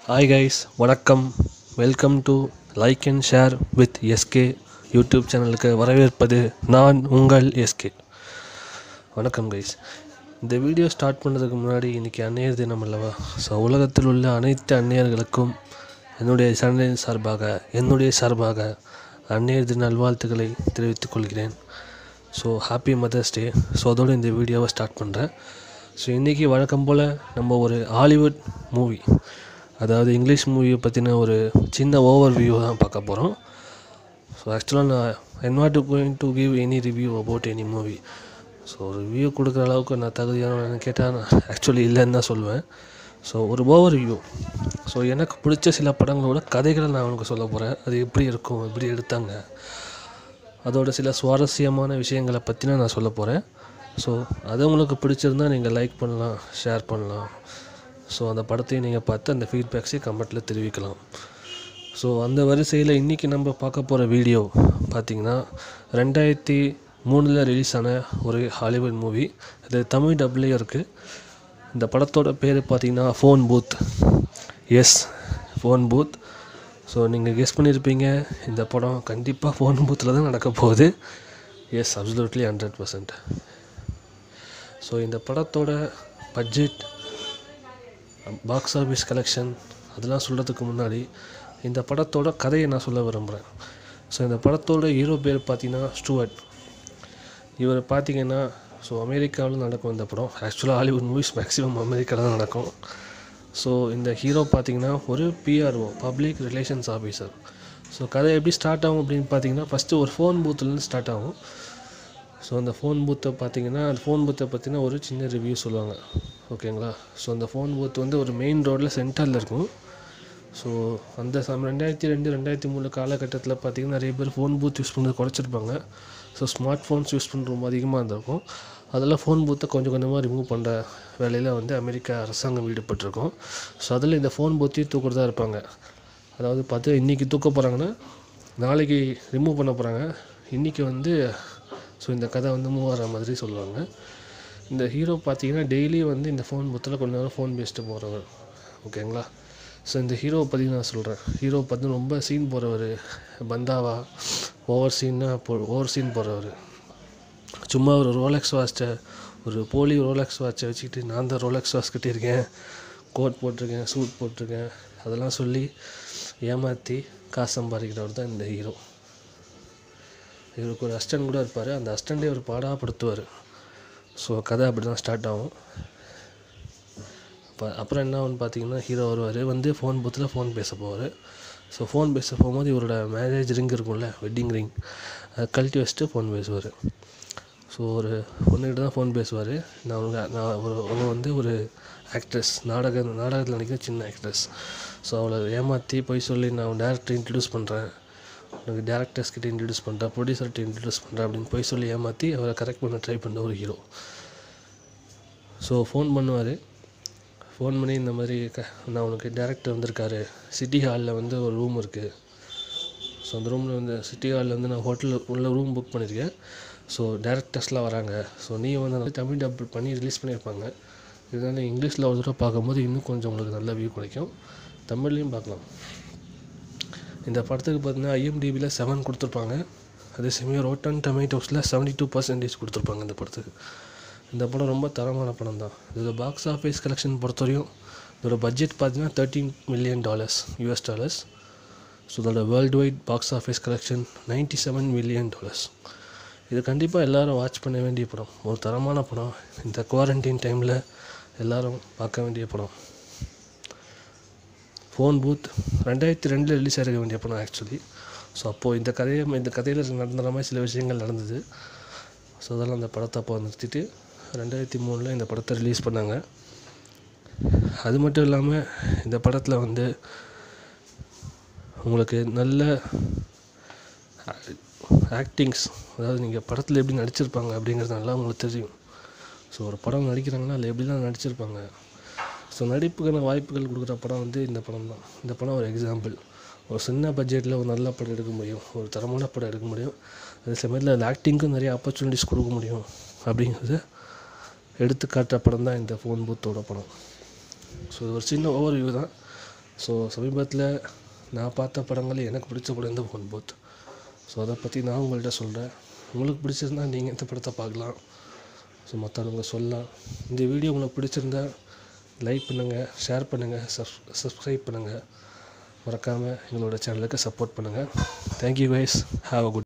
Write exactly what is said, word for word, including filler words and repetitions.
Hi guys, வணக்கம். Welcome to like and share with SK YouTube சேனலுக்கு வரவேற்பது நான் உங்கள் எஸ்கே. வணக்கம் கைஸ். இந்த வீடியோ ஸ்டார்ட் பண்ணுறதுக்கு முன்னாடி இன்றைக்கி அன்னையர் தினம் அல்லவா? ஸோ உலகத்தில் உள்ள அனைத்து அன்னையர்களுக்கும் என்னுடைய சேனலின் சார்பாக என்னுடைய சார்பாக அன்னையர் தின நல்வாழ்த்துக்களை தெரிவித்துக் கொள்கிறேன். So happy mother's day. So அதோடு இந்த வீடியோவை ஸ்டார்ட் பண்ணுறேன். ஸோ இன்றைக்கி வழக்கம் போல் நம்ம ஒரு ஹாலிவுட் மூவி, அதாவது இங்கிலீஷ் மூவியை பற்றின ஒரு சின்ன ஓவர் வியூ தான் பார்க்க போகிறோம். ஸோ ஆக்சுவலாக நான் I'm not going to give any review about any movie. So review கொடுக்குற அளவுக்கு நான் தகுதியான கேட்டால் நான் ஆக்சுவலி இல்லைன்னு தான் சொல்லுவேன். ஸோ ஒரு ஓவர் ரிவ்யூ. ஸோ எனக்கு பிடிச்ச சில படங்களோட கதைகளை நான் உனக்கு சொல்ல போகிறேன். அது எப்படி இருக்கும், எப்படி எடுத்தாங்க, அதோட சில சுவாரஸ்யமான விஷயங்களை பற்றினா நான் சொல்ல போகிறேன். ஸோ அது உங்களுக்கு பிடிச்சிருந்தால் நீங்கள் லைக் பண்ணலாம், ஷேர் பண்ணலாம். ஸோ அந்த படத்தையும் நீங்கள் பார்த்து அந்த ஃபீட்பேக்ஸையும் கமெண்ட்டில் தெரிவிக்கலாம். ஸோ அந்த வரிசையில் இன்றைக்கி நம்ம பார்க்க போகிற வீடியோ பார்த்திங்கன்னா ரெண்டாயிரத்தி மூணில் ரிலீஸ் ஆன ஒரு ஹாலிவுட் மூவி. அது தமிழ் டப்லேயும் இருக்குது. இந்த படத்தோட பேர் பார்த்திங்கன்னா phone booth. Yes, phone booth. So நீங்கள் கெஸ் பண்ணியிருப்பீங்க, இந்த படம் கண்டிப்பாக ஃபோன் பூத்தில் தான் நடக்க போகுது. Yes, absolutely hundred percent. So இந்த படத்தோட பட்ஜெட், பாக்ஸ் ஆஃபீஸ் கலெக்ஷன் அதெல்லாம் சொல்கிறதுக்கு முன்னாடி இந்த படத்தோட கதையை நான் சொல்ல விரும்புகிறேன். ஸோ இந்த படத்தோட ஹீரோ பேர் பார்த்திங்கன்னா ஸ்டூவர்ட். இவர் பார்த்திங்கன்னா ஸோ அமெரிக்காவில் நடக்கும் இந்த படம். ஆக்சுவலாக ஹாலிவுட் மூவிஸ் மேக்ஸிமம் அமெரிக்காவில் தான் நடக்கும். ஸோ இந்த ஹீரோ பார்த்திங்கன்னா ஒரு PRO, public relations officer. So கதை எப்படி ஸ்டார்ட் ஆகும் அப்படின்னு பார்த்திங்கன்னா ஃபஸ்ட்டு ஒரு ஃபோன் பூத்துலேருந்து ஸ்டார்ட் ஆகும். ஸோ அந்த ஃபோன் பூத்தை பார்த்திங்கன்னா அந்த ஃபோன் பூத்தை பற்றின ஒரு சின்ன ரிவ்யூ சொல்லுவாங்க, ஓகேங்களா? ஸோ அந்த ஃபோன் பூத் வந்து ஒரு மெயின் ரோடில் சென்டரில் இருக்கும். ஸோ அந்த சம் ரெண்டாயிரத்தி ரெண்டு ரெண்டாயிரத்தி மூணு காலகட்டத்தில் பார்த்திங்கன்னா நிறைய பேர் ஃபோன் பூத் யூஸ் பண்ணுறது குறைச்சிருப்பாங்க. ஸோ ஸ்மார்ட் ஃபோன்ஸ் யூஸ் பண்ணுற ரொம்ப அதிகமாக இருந்திருக்கும். அதெல்லாம் ஃபோன் பூத்தை கொஞ்சம் கொஞ்சமாக ரிமூவ் பண்ணுற வேலையில் வந்து அமெரிக்கா அரசாங்கம் ஈடுபட்டிருக்கும். ஸோ அதில் இந்த ஃபோன் பூத்தையும் தூக்கிறதா இருப்பாங்க. அதாவது பார்த்து இன்றைக்கி தூக்க போகிறாங்கன்னா நாளைக்கு ரிமூவ் பண்ண போகிறாங்க. இன்றைக்கி வந்து ஸோ இந்த கதை வந்து மூவ் ஆகிற மாதிரி சொல்லுவாங்க. இந்த ஹீரோ பார்த்திங்கன்னா டெய்லி வந்து இந்த ஃபோன் புத்தில் கொஞ்ச நேரம் ஃபோன் பேசிட்டு போகிறவர், ஓகேங்களா? ஸோ இந்த ஹீரோவை பற்றி நான் சொல்கிறேன். ஹீரோ பார்த்து ரொம்ப சீன் போகிறவர், பந்தாவா ஓவர் சீன்னா போ ஓவர் சீன் போகிறவர். சும்மா ஒரு ரோலெக்ஸ் வாட்சை, ஒரு போலி ரோலெக்ஸ் வாட்சை வச்சுக்கிட்டு நான் தான் ரோலெக்ஸ் வாட்ச் கட்டியிருக்கேன், கோட் போட்டிருக்கேன், சூட் போட்டிருக்கேன், அதெல்லாம் சொல்லி ஏமாற்றி காசு சம்பாதிக்கிறவர் தான் இந்த ஹீரோ. இவருக்கு ஒரு அசிஸ்டன்ட் கூட இருப்பார். அந்த அசிஸ்டண்ட்டே ஒரு பாடாப்படுத்துவார். ஸோ கதை அப்படி தான் ஸ்டார்ட் ஆகும். இப்போ அப்புறம் என்ன ஆகுன்னு பார்த்தீங்கன்னா ஹீரோ வருவார், வந்து ஃபோன் பூத்தில் ஃபோன் பேச போவார். ஸோ ஃபோன் பேச போகும்போது இவரோட மேரேஜ் ரிங் இருக்கும்ல, வெட்டிங் ரிங், அதை கழட்டி வச்சுட்டு ஃபோன் பேசுவார். ஸோ ஒரு பொண்ணுக்கிட்ட தான் ஃபோன் பேசுவார். நான் அவங்க நான் ஒரு அவங்க வந்து ஒரு ஆக்ட்ரஸ், நாடக நாடகத்தில் நினைக்கிற சின்ன ஆக்ட்ரஸ். ஸோ அவளை ஏமாற்றி போய் சொல்லி நான் டேரக்டர் இன்ட்ரடியூஸ் பண்ணுறேன், உனக்கு டேரக்டர்ஸ்கிட்ட இன்ட்ரடியூஸ் பண்ணுறேன், ப்ரொடியூசர்கிட்ட இன்ட்ரடியூஸ் பண்ணுறேன் அப்படின்னு போய் சொல்லி ஏமாற்றி அவரை கரெக்ட் பண்ண ட்ரை பண்ண ஒரு ஹீரோ. ஸோ ஃபோன் பண்ணுவார். ஃபோன் பண்ணி இந்த மாதிரி க நான் உனக்கு டேரக்டர் வந்திருக்காரு, சிட்டி ஹாலில் வந்து ஒரு ரூம் இருக்குது. ஸோ அந்த ரூமில் வந்து சிட்டி ஹாலில் வந்து நான் ஹோட்டலில் உள்ள ரூம் புக் பண்ணியிருக்கேன். ஸோ டேரக்டர்ஸ்லாம் வராங்க. ஸோ நீ வந்து தமிழ் டப் பண்ணி ரிலீஸ் பண்ணியிருப்பாங்க. இதனால் இங்கிலீஷில் ஒரு தடவை பார்க்கும்போது இன்னும் கொஞ்சம் உங்களுக்கு நல்ல வியூ கிடைக்கும். தமிழ்லேயும் பார்க்கலாம். இந்த படத்துக்கு பார்த்தீங்கன்னா ஐஎம்டிபியில் செவன் கொடுத்துருப்பாங்க. அதே சமயம் ரோட்டன் டொமேட்டோஸில் செவன்ட்டி டூ பர்சன்டேஜ் கொடுத்துருப்பாங்க இந்த படத்துக்கு. இந்த படம் ரொம்ப தரமான படம் தான். இதோட பாக்ஸ் ஆஃபீஸ் கலெக்ஷன் பொறுத்தவரையும் இதோட பட்ஜெட் பார்த்தீங்கன்னா thirteen million dollars US dollars. So இதோட worldwide box office collection ninety seven million dollars. இது கண்டிப்பாக எல்லோரும் வாட்ச் பண்ண வேண்டிய படம், ஒரு தரமான படம். இந்த குவாரண்டைன் டைமில் எல்லோரும் பார்க்க வேண்டிய படம். ஃபோன் பூத் ரெண்டாயிரத்தி ரெண்டில் ரிலீஸ் ஆகிருக்க வேண்டிய படம் ஆக்சுவலி. ஸோ அப்போது இந்த கதையை இந்த கதையில் நடந்துற மாதிரி சில விஷயங்கள் நடந்தது. ஸோ அதெல்லாம் அந்த படத்தை அப்போ நிறுத்திட்டு ரெண்டாயிரத்தி மூணில் இந்த படத்தை ரிலீஸ் பண்ணாங்க. அது மட்டும் இல்லாமல் இந்த படத்தில் வந்து உங்களுக்கு நல்ல ஆக்டிங்ஸ், அதாவது நீங்கள் படத்தில் எப்படி நடிச்சிருப்பாங்க அப்படிங்கிறது நல்லா உங்களுக்கு தெரியும். ஸோ ஒரு படம் நடிக்கிறாங்கன்னா அதில் எப்படிலாம் நடிச்சிருப்பாங்க. ஸோ நடிப்புக்கான வாய்ப்புகள் கொடுக்குற படம் வந்து இந்த படம் தான். இந்த படம் ஒரு எக்ஸாம்பிள். ஒரு சின்ன பட்ஜெட்டில் ஒரு நல்ல படம் எடுக்க முடியும், ஒரு தரமான படம் எடுக்க முடியும். அதே சமயத்தில் அதில் ஆக்டிங்க்கும் நிறைய ஆப்பர்ச்சுனிட்டிஸ் கொடுக்க முடியும் அப்படிங்கிறத எடுத்துக்காட்டுற படம் தான் இந்த ஃபோன் பூத்தோட படம். ஸோ ஒரு சின்ன ஓவர் வியூ தான். ஸோ சமீபத்தில் நான் பார்த்த படங்கள் எனக்கு பிடிச்ச படம் இந்த ஒன் போத். ஸோ அதை பற்றி நான் உங்கள்கிட்ட சொல்கிறேன். உங்களுக்கு பிடிச்சிருந்தா நீங்கள் இந்த படத்தை பார்க்கலாம். ஸோ மற்றவங்க சொல்லலாம். இந்த வீடியோ உங்களுக்கு பிடிச்சிருந்தா லைக் பண்ணுங்கள், ஷேர் பண்ணுங்கள், சப் சப்ஸ்கிரைப் பண்ணுங்கள். மறக்காமல் எங்களோட சேனலுக்கு சப்போர்ட் பண்ணுங்கள். Thank you guys. Have a good